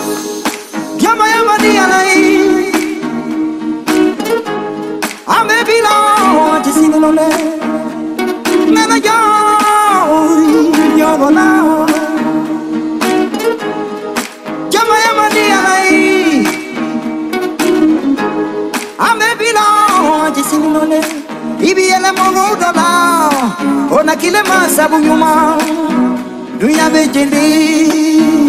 Yama yama dialai. Ame bilong to sing on it. Never you're gonna. Yama yama dialai. Ame bilong to sing on it. Ibi ele mongo dola. Ona kile masabu yuma. Dunya bejeli.